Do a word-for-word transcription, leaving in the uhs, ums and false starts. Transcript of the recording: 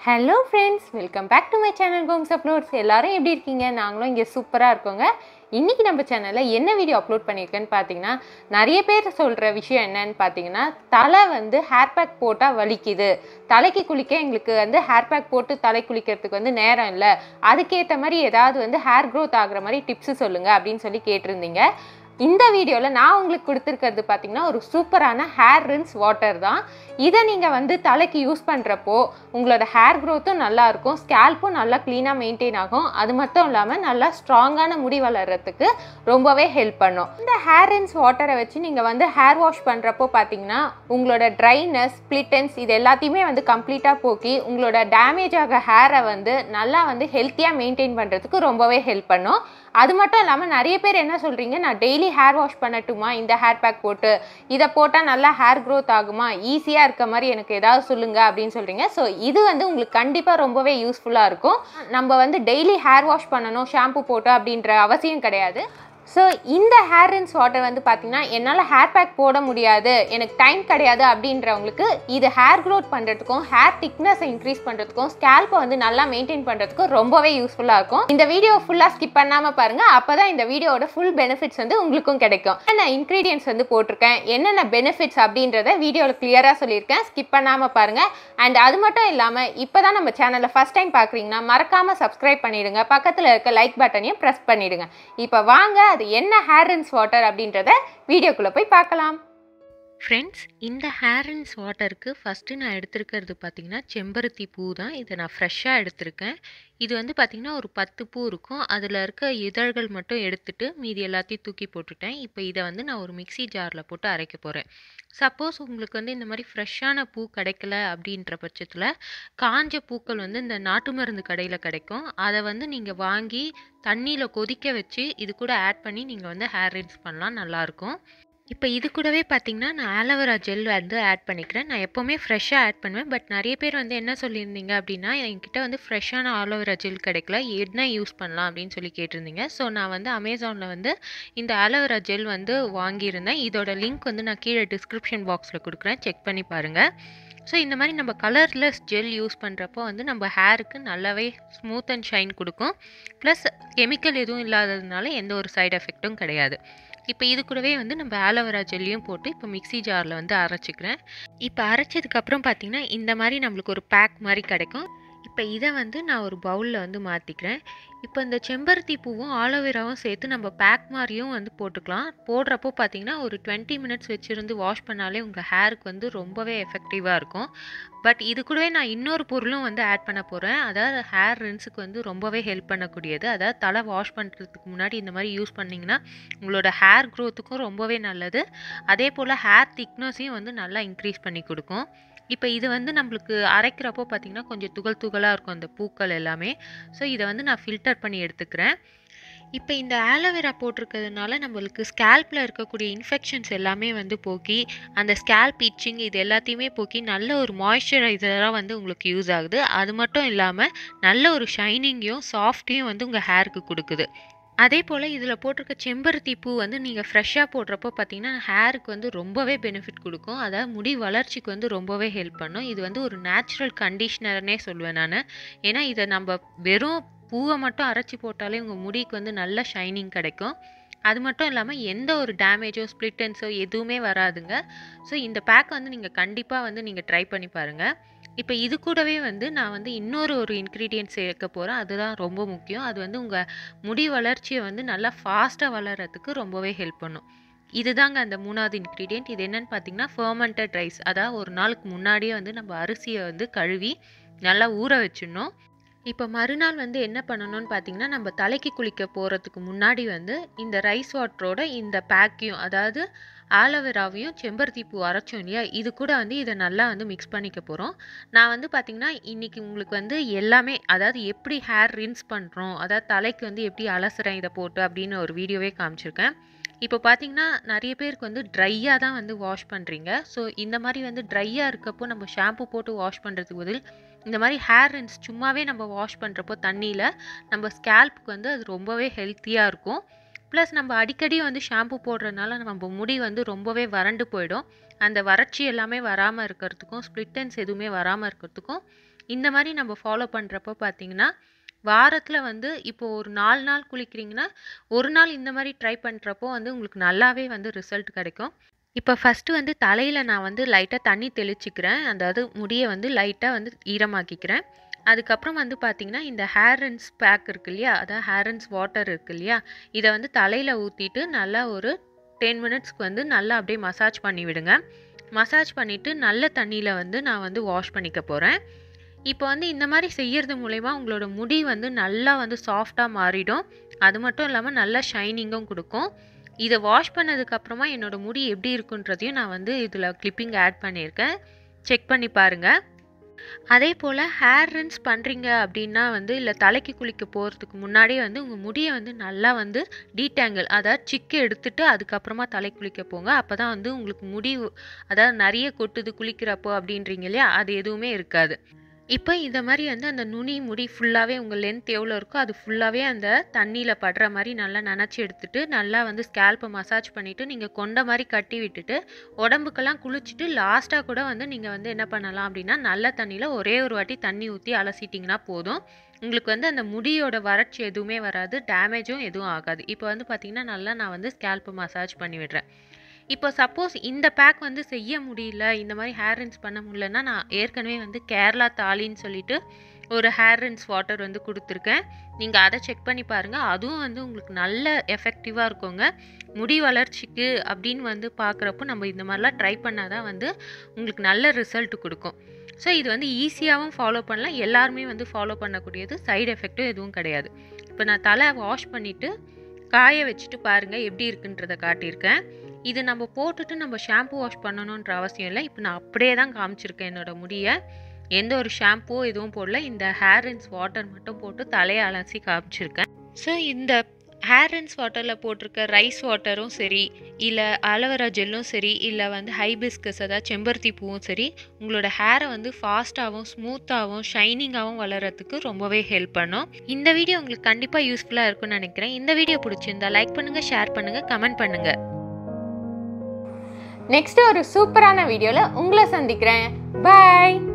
Hello friends, welcome back to my channel Goms uploads. எல்லாரும் எப்படி இருக்கீங்க? நாங்களும் இங்க சூப்பரா இருக்கோங்க. இன்னைக்கு நம்ம சேனல்ல என்ன வீடியோ அப்லோட் பண்ணிருக்கேன்னு பாத்தீங்கன்னா, நிறைய பேர் சொல்ற விஷயம் என்னன்னு பாத்தீங்கன்னா, தலை வந்து ஹேர் பேக் போட்டா வலிக்குது. தலைக்கு குளிக்க எங்களுக்கு வந்து ஹேர் பேக் போட்டு தலை குளிக்கிறதுக்கு வந்து நேரம் இல்ல. அதுக்கு ஏத்த மாதிரி ஏதாவது வந்து ஹேர் growth ஆகுற மாதிரி டிப்ஸ் சொல்லுங்க அப்படினு சொல்லி கேட்டிருந்தீங்க. இந்த வீடியோல நான் உங்களுக்கு கொடுத்திருக்கிறது பாத்தீங்கன்னா ஒரு சூப்பரான ஹேர் ரின்ஸ் வாட்டர் தான். இத நீங்க வந்து தலைக்கு யூஸ் பண்றப்போ உங்களோட ஹேர் growthம் நல்லா இருக்கும், ஸ்கேல்ப்பும் நல்லா க்ளீனா மெயின்டைன் ஆகும். அது மட்டும் இல்லாம நல்லா ஸ்ட்ராங்கான முடி வளர்றதுக்கு ரொம்பவே ஹெல்ப் பண்ணும். இந்த ஹேர் ரின்ஸ் வாட்டரை வச்சு நீங்க வந்து ஹேர் வாஷ் பண்றப்போ பாத்தீங்கன்னா உங்களோட dryness, split ends இது எல்லாத்தையுமே வந்து கம்ப்ளீட்டா போக்கி உங்களோட டேமேஜ் ஆக ஹேரை வந்து நல்லா வந்து ஹெல்த்தியா மெயின்டைன் பண்றதுக்கு ரொம்பவே ஹெல்ப் பண்ணும். அது மட்டும் இல்லாம நிறைய பேர் என்ன சொல்றீங்க, நான் டெய்லி ஹேர் வாஷ் பண்ணட்டுமா இந்த ஹேர் பேக் போட்டு, இதை போட்டால் நல்லா ஹேர் க்ரோத் ஆகுமா, ஈஸியாக இருக்க மாதிரி எனக்கு ஏதாவது சொல்லுங்க அப்படின்னு சொல்றீங்க. ஸோ இது வந்து உங்களுக்கு கண்டிப்பாக ரொம்பவே யூஸ்ஃபுல்லாக இருக்கும். நம்ம வந்து டெய்லி ஹேர் வாஷ் பண்ணணும் ஷாம்பு போட்டு அப்படின்ற அவசியம் கிடையாது. ஸோ இந்த ஹேர் ரின்ஸ் வாட்டர் வந்து பார்த்தீங்கன்னா என்னால் ஹேர் பேக் போட முடியாது, எனக்கு டைம் கிடையாது அப்படின்றவங்களுக்கு இது ஹேர் க்ரோத் பண்ணுறதுக்கும் ஹேர் திக்னஸை இன்க்ரீஸ் பண்ணுறதுக்கும் ஸ்கேல்ப்பை வந்து நல்லா மெயின்டைன் பண்ணுறதுக்கும் ரொம்பவே யூஸ்ஃபுல்லாக இருக்கும். இந்த வீடியோ ஃபுல்லாக ஸ்கிப் பண்ணாமல் பாருங்கள், அப்போ தான் இந்த வீடியோட ஃபுல் பெனிஃபிட்ஸ் வந்து உங்களுக்கும் கிடைக்கும். என்னென்ன இன்க்ரீடியன்ட்ஸ் வந்து போட்டிருக்கேன், என்னென்ன பெனிஃபிட்ஸ் அப்படின்றத வீடியோவில் கிளியராக சொல்லியிருக்கேன், ஸ்கிப் பண்ணாமல் பாருங்கள். அண்ட் அது மட்டும் இல்லாமல் இப்போ தான் நம்ம சேனலில் ஃபஸ்ட் டைம் பார்க்குறீங்கன்னா மறக்காமல் சப்ஸ்கிரைப் பண்ணிவிடுங்க, பக்கத்தில் இருக்க லைக் பட்டனையும் ப்ரெஸ் பண்ணிவிடுங்க. இப்போ வாங்க அது என்ன ஹேர் ரின்ஸ் வாட்டர் அப்படின்றத வீடியோக்குள்ள போய் பார்க்கலாம். ஃப்ரெண்ட்ஸ், இந்த ஹேர் ரின்ஸ் வாட்டருக்கு ஃபஸ்ட்டு நான் எடுத்துருக்கிறது பார்த்திங்கன்னா செம்பருத்தி பூ தான். இதை நான் ஃப்ரெஷ்ஷாக எடுத்திருக்கேன். இது வந்து பார்த்திங்கன்னா ஒரு பத்து பூ இருக்கும், அதில் இருக்க இதழ்கள் மட்டும் எடுத்துட்டு மீதி எல்லாத்தையும் தூக்கி போட்டுட்டேன். இப்போ இதை வந்து நான் ஒரு மிக்சி ஜாரில் போட்டு அரைக்க போகிறேன். சப்போஸ் உங்களுக்கு வந்து இந்த மாதிரி ஃப்ரெஷ்ஷான பூ கிடைக்கல அப்படின்ற பட்சத்தில் காஞ்ச பூக்கள் வந்து இந்த நாட்டு மருந்து கடையில் கிடைக்கும், அதை வந்து நீங்கள் வாங்கி தண்ணியில் கொதிக்க வச்சு இது கூட ஆட் பண்ணி நீங்கள் வந்து ஹேர் ரின்ஸ் பண்ணலாம், நல்லாயிருக்கும். இப்போ இது கூடவே பார்த்திங்கன்னா நான் ஆலோவேரா ஜெல் வந்து ஆட் பண்ணிக்கிறேன். நான் எப்போவுமே ஃப்ரெஷ்ஷாக ஆட் பண்ணுவேன். பட் நிறைய பேர் வந்து என்ன சொல்லியிருந்தீங்க அப்படின்னா, என்கிட்ட வந்து ஃப்ரெஷ்ஷான ஆலோவேரா ஜெல் கிடைக்கல, என்ன யூஸ் பண்ணலாம் அப்படின்னு சொல்லி கேட்டிருந்தீங்க. ஸோ நான் வந்து அமேசானில் வந்து இந்த ஆலோவேரா ஜெல் வந்து வாங்கியிருந்தேன். இதோட லிங்க் வந்து நான் கீழே டிஸ்கிரிப்ஷன் பாக்ஸில் கொடுக்குறேன், செக் பண்ணி பாருங்கள். ஸோ இந்த மாதிரி நம்ம கலர்லெஸ் ஜெல் யூஸ் பண்ணுறப்போ வந்து நம்ம ஹேருக்கு நல்லாவே ஸ்மூத் அண்ட் ஷைன் கொடுக்கும். ப்ளஸ் கெமிக்கல் எதுவும் இல்லாததுனால எந்த ஒரு சைடு எஃபெக்ட்டும் கிடையாது. இப்போ இது கூடவே வந்து நம்ம ஆலோவேரா ஜெல்லையும் போட்டு இப்போ மிக்சி ஜாரில் வந்து அரைச்சிக்கிறேன். இப்போ அரைச்சதுக்கப்புறம் பார்த்திங்கன்னா இந்த மாதிரி நம்மளுக்கு ஒரு பேக் மாதிரி கிடைக்கும். இப்போ இதை வந்து நான் ஒரு பவுலில் வந்து மாற்றிக்கிறேன். இப்போ இந்த செம்பருத்தி பூவும் ஆலோவேராவும் சேர்த்து நம்ம பேக் மாதிரியும் வந்து போட்டுக்கலாம். போடுறப்போ பார்த்திங்கன்னா ஒரு டுவெண்ட்டி மினிட்ஸ் வச்சுருந்து வாஷ் பண்ணாலே உங்கள் ஹேருக்கு வந்து ரொம்பவே எஃபெக்டிவாக இருக்கும். பட் இது கூடவே நான் இன்னொரு பொருளும் வந்து ஆட் பண்ண போகிறேன், அதாவது ஹேர் ரின்ஸுக்கு வந்து ரொம்பவே ஹெல்ப் பண்ணக்கூடியது. அதாவது தலை வாஷ் பண்ணுறதுக்கு முன்னாடி இந்த மாதிரி யூஸ் பண்ணிங்கன்னா உங்களோட ஹேர் க்ரோத்துக்கும் ரொம்பவே நல்லது. அதே போல் ஹேர் திக்னஸையும் வந்து நல்லா இன்க்ரீஸ் பண்ணி கொடுக்கும். இப்போ இது வந்து நம்மளுக்கு அரைக்கிறப்போ பார்த்திங்கன்னா கொஞ்சம் துகள் துகளாக இருக்கும் அந்த பூக்கள் எல்லாமே. ஸோ இதை வந்து நான் ஃபில்டர் பண்ணி எடுத்துக்கிறேன். இப்போ இந்த ஆலோவேரா போட்டிருக்கிறதுனால நம்மளுக்கு ஸ்கேல்ப்பில் இருக்கக்கூடிய இன்ஃபெக்ஷன்ஸ் எல்லாமே வந்து போக்கி அந்த ஸ்கேல்ப் இச்சிங் இது எல்லாத்தையுமே போக்கி நல்ல ஒரு மாய்ஸ்சரைசராக வந்து உங்களுக்கு யூஸ் ஆகுது. அது மட்டும் இல்லாமல் நல்ல ஒரு ஷைனிங்கையும் சாஃப்டையும் வந்து உங்கள் ஹேருக்கு கொடுக்குது. அதே போல் இதில் போட்டிருக்க செம்பருத்தி பூ வந்து நீங்கள் ஃப்ரெஷ்ஷாக போடுறப்போ பார்த்திங்கன்னா ஹேருக்கு வந்து ரொம்பவே பெனிஃபிட் கொடுக்கும். அதாவது முடி வளர்ச்சிக்கு வந்து ரொம்பவே ஹெல்ப் பண்ணும். இது வந்து ஒரு நேச்சுரல் கண்டிஷ்னர்னே சொல்லுவேன் நான். ஏன்னா இதை நம்ம வெறும் பூவை மட்டும் அரைச்சி போட்டாலே உங்கள் முடிக்கு வந்து நல்ல ஷைனிங் கிடைக்கும். அது மட்டும் இல்லாமல் எந்த ஒரு டேமேஜோ ஸ்ப்ளிட் எண்ட்ஸோ எதுவுமே வராதுங்க. ஸோ இந்த பேக் வந்து நீங்கள் கண்டிப்பாக வந்து நீங்கள் ட்ரை பண்ணி பாருங்கள். இப்போ இது கூடவே வந்து நான் வந்து இன்னொரு ஒரு இன்க்ரீடியன்ட் சேர்க்க போகிறேன், அதுதான் ரொம்ப முக்கியம். அது வந்து உங்கள் முடி வளர்ச்சியை வந்து நல்லா ஃபாஸ்ட்டாக வளர்கிறதுக்கு ரொம்பவே ஹெல்ப் பண்ணும். இதுதாங்க அந்த மூணாவது இன்க்ரீடியன்ட். இது என்னென்னு பார்த்தீங்கன்னா ஃபெர்மெண்டட் ரைஸ். அதாவது ஒரு நாளுக்கு முன்னாடியே வந்து நம்ம அரிசியை வந்து கழுவி நல்லா ஊற வச்சிடணும். இப்போ மறுநாள் வந்து என்ன பண்ணணும்னு பார்த்தீங்கன்னா, நம்ம தலைக்கு குளிக்க போகிறதுக்கு முன்னாடி வந்து இந்த ரைஸ் வாட்டரோட இந்த பேக்கையும், அதாவது ஆலோவேராவையும் செம்பருத்தி பூ அரைச்சோம் இல்லையா, இது கூட வந்து இதை நல்லா வந்து மிக்ஸ் பண்ணிக்க போகிறோம். நான் வந்து பார்த்திங்கன்னா இன்றைக்கி உங்களுக்கு வந்து எல்லாமே, அதாவது எப்படி ஹேர் ரின்ஸ் பண்ணுறோம், அதாவது தலைக்கு வந்து எப்படி அலசுறேன் இதை போட்டு அப்படின்னு ஒரு வீடியோவே காமிச்சிருக்கேன். இப்போ பார்த்திங்கன்னா நிறைய பேருக்கு வந்து ட்ரையாக தான் வந்து வாஷ் பண்ணுறீங்க. ஸோ இந்த மாதிரி வந்து ட்ரையாக இருக்கப்போ நம்ம ஷாம்பு போட்டு வாஷ் பண்ணுறதுக்கு பதில் இந்த மாதிரி ஹேர் ரின்ஸ் சும்மாவே நம்ம வாஷ் பண்ணுறப்போ தண்ணியில் நம்ம ஸ்கேல்ப்புக்கு வந்து அது ரொம்பவே ஹெல்த்தியாக இருக்கும். ப்ளஸ் நம்ம அடிக்கடி வந்து ஷாம்பு போடுறதுனால நம்ம முடி வந்து ரொம்பவே வறண்டு போயிடும். அந்த வறட்சி எல்லாமே வராமல் இருக்கிறதுக்கும் ஸ்ப்ளிட் எண்ட்ஸ் எதுவுமே வராமல் இருக்கிறதுக்கும் இந்த மாதிரி நம்ம ஃபாலோ பண்ணுறப்போ பார்த்தீங்கன்னா வாரத்தில் வந்து இப்போ ஒரு நாலு நாள் குளிக்கிறீங்கன்னா ஒரு நாள் இந்த மாதிரி ட்ரை பண்ணுறப்போ வந்து உங்களுக்கு நல்லாவே வந்து ரிசல்ட் கிடைக்கும். இப்போ ஃபஸ்ட்டு வந்து தலையில் நான் வந்து லைட்டாக தண்ணி தெளிச்சிக்கிறேன், அதாவது முடியை வந்து லைட்டாக வந்து ஈரமாக்கிக்கிறேன். அதுக்கப்புறம் வந்து பார்த்திங்கன்னா இந்த ஹேர் ரின்ஸ் பேக் இருக்குது இல்லையா, அதாவது ஹேர் ரின்ஸ் வாட்டர் இருக்குது இல்லையா, இதை வந்து தலையில் ஊற்றிட்டு நல்லா ஒரு டென் மினிட்ஸ்க்கு வந்து நல்லா அப்படியே மசாஜ் பண்ணி விடுங்க. மசாஜ் பண்ணிவிட்டு நல்ல தண்ணியில் வந்து நான் வந்து வாஷ் பண்ணிக்க போகிறேன். இப்போ வந்து இந்த மாதிரி செய்கிறது மூலயமா உங்களோட முடி வந்து நல்லா வந்து சாஃப்டாக மாறிடும். அது மட்டும் இல்லாமல் நல்லா ஷைனிங்கும் கொடுக்கும். இதை வாஷ் பண்ணதுக்கப்புறமா என்னோடய முடி எப்படி இருக்குன்றதையும் நான் வந்து இதில் கிளிப்பிங் ஆட் பண்ணியிருக்கேன், செக் பண்ணி பாருங்கள். அதே போல் ஹேர் ரின்ஸ் பண்ணுறீங்க அப்படின்னா வந்து இல்லை தலைக்கு குளிக்க போகிறதுக்கு முன்னாடியே வந்து உங்கள் முடியை வந்து நல்லா வந்து டீடேங்கிள், அதாவது சிக்கு எடுத்துகிட்டு அதுக்கப்புறமா தலை குளிக்க போங்க. அப்போ தான் வந்து உங்களுக்கு முடி அதாவது நிறைய கொட்டுது குளிக்கிறப்போ அப்படின்றீங்க இல்லையா, அது எதுவுமே இருக்காது. இப்போ இந்த மாதிரி வந்து அந்த நுனி முடி ஃபுல்லாகவே உங்கள் லென்த் எவ்வளோ இருக்கோ அது ஃபுல்லாகவே அந்த தண்ணியில் படுற மாதிரி நல்லா நனைச்சி எடுத்துகிட்டு நல்லா வந்து ஸ்கேல்ப்பை மசாஜ் பண்ணிவிட்டு நீங்கள் கொண்ட மாதிரி கட்டி விட்டுட்டு உடம்புக்கெல்லாம் குளிச்சுட்டு லாஸ்ட்டாக கூட வந்து நீங்கள் வந்து என்ன பண்ணலாம் அப்படின்னா நல்ல தண்ணியில் ஒரே ஒரு வாட்டி தண்ணி ஊற்றி அலசிட்டிங்கன்னா போதும். உங்களுக்கு வந்து அந்த முடியோட வறட்சி எதுவுமே வராது, டேமேஜும் எதுவும் ஆகாது. இப்போ வந்து பார்த்திங்கன்னா நல்லா நான் வந்து ஸ்கேல்ப்பை மசாஜ் பண்ணி விடுறேன். இப்போ சப்போஸ் இந்த பேக் வந்து செய்ய முடியல, இந்த மாதிரி ஹேர் ரின்ஸ் பண்ண முடியலன்னா நான் ஏற்கனவே வந்து கேரளா தாலின்னு சொல்லிட்டு ஒரு ஹேர் ரின்ஸ் வாட்டர் வந்து கொடுத்துருக்கேன். நீங்கள் அதை செக் பண்ணி பாருங்கள், அதுவும் வந்து உங்களுக்கு நல்ல எஃபெக்டிவாக இருக்குங்க. முடி வளர்ச்சிக்கு அப்படின்னு வந்து பார்க்குறப்போ நம்ம இந்த மாதிரிலாம் ட்ரை பண்ணால் தான் வந்து உங்களுக்கு நல்ல ரிசல்ட் கொடுக்கும். ஸோ இது வந்து ஈஸியாகவும் ஃபாலோ பண்ணலாம், எல்லாருமே வந்து ஃபாலோ பண்ணக்கூடியது, சைடு எஃபெக்ட்டும் எதுவும் கிடையாது. இப்போ நான் தலை வாஷ் பண்ணிவிட்டு காய வச்சுட்டு பாருங்கள் எப்படி இருக்குன்றதை காட்டியிருக்கேன். இது நம்ம போட்டுட்டு நம்ம ஷாம்பு வாஷ் பண்ணணுன்ற அவசியம் இல்லை. இப்போ நான் அப்படியே தான் காமிச்சிருக்கேன் என்னோடய முடியை, எந்த ஒரு ஷாம்பூ எதுவும் போடல, இந்த ஹேர் ரின்ஸ் வாட்டர் மட்டும் போட்டு தலையை அலசி காமிச்சிருக்கேன். ஸோ இந்த ஹேர் ரின்ஸ் வாட்டரில் போட்டிருக்க ரைஸ் வாட்டரும் சரி, இல்லை ஆலோவேரா ஜெல்லும் சரி, இல்லை வந்து ஹைபிஸ்கஸ் அதாவது செம்பருத்தி பூவும் சரி, உங்களோட ஹேரை வந்து ஃபாஸ்ட்டாகவும் ஸ்மூத்தாகவும் ஷைனிங்காகவும் வளர்கிறதுக்கு ரொம்பவே ஹெல்ப் பண்ணும். இந்த வீடியோ உங்களுக்கு கண்டிப்பாக யூஸ்ஃபுல்லாக இருக்கும்னு நினைக்கிறேன். இந்த வீடியோ பிடிச்சிருந்தா லைக் பண்ணுங்கள், ஷேர் பண்ணுங்கள், கமெண்ட் பண்ணுங்கள். நெக்ஸ்ட் ஒரு சூப்பரான வீடியோவில் உங்களை சந்திக்கிறேன். பாய்.